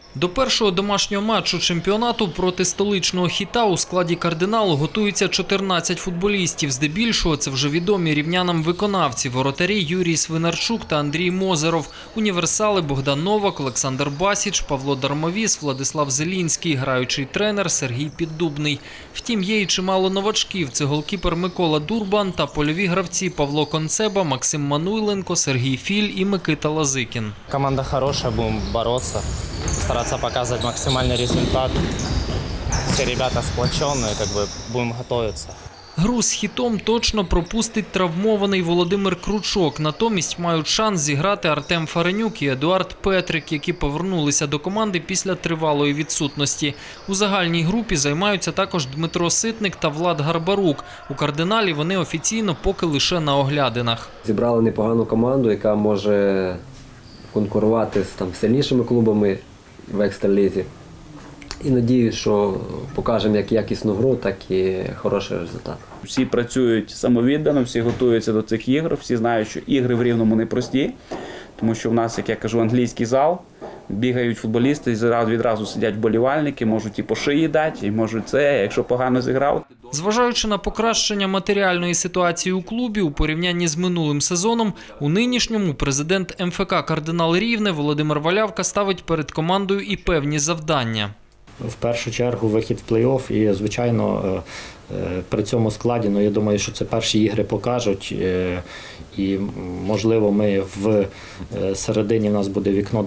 До першого домашнього матчу чемпіонату проти столичного «Хіта» у складі «Кардиналу» готуються 14 футболістів. Здебільшого це вже відомі рівнянам виконавці – воротарі Юрій Свинарчук та Андрій Мозеров, універсали Богдан Новак, Олександр Басіч, Павло Дармовіс, Владислав Зелінський, граючий тренер Сергій Піддубний. Втім, є і чимало новачків – це голкіпер Микола Дурбан та польові гравці Павло Концеба, Максим Мануйленко, Сергій Філь і Микита Лазикін. Команда хорошая, будем бороться, стараться показывать максимальный результат. Все ребята сплоченные, будем готовиться. Гру з «Хітом» точно пропустить травмований Володимир Кручок. Натомість мають шанс зіграти Артем Фаренюк і Едуард Петрик, які повернулися до команди після тривалої відсутності. У загальній групі займаються також Дмитро Ситник та Влад Гарбарук. У «Кардиналі» вони офіційно поки лише на оглядинах. Зібрали непогану команду, яка може конкурувати з сильнішими клубами в екстралізі. І надіюсь, що покажемо як якісну гру, так і хороший результат. Всі працюють самовіддано, всі готуються до цих ігор, всі знають, що ігри в Рівному непрості, тому що в нас, як я кажу, англійський зал, бігають футболісти, відразу сидять вболівальники, можуть і по шиї дати, і можуть це, якщо погано зіграв. Зважаючи на покращення матеріальної ситуації у клубі у порівнянні з минулим сезоном, у нинішньому президент МФК «Кардинал Рівне» Володимир Валявка ставить перед командою і певні завдання. В першу чергу вихід в плей-офф і, звичайно, при цьому складі, я думаю, що це перші ігри покажуть і, можливо, ми в середині в нас буде вікно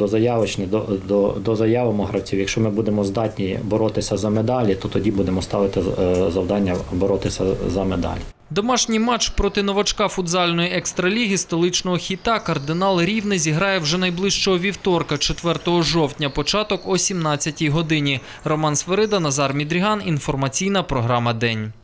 дозаявимо гравців. Якщо ми будемо здатні боротися за медалі, то тоді будемо ставити завдання боротися за медалі. Домашній матч проти новачка футзальної екстраліги столичного «Хіта» «Кардинал Рівне» зіграє вже найближчого вівторка, 4 жовтня, початок о 17-й годині. Роман Сверида, Назар Мідріган, інформаційна програма «День».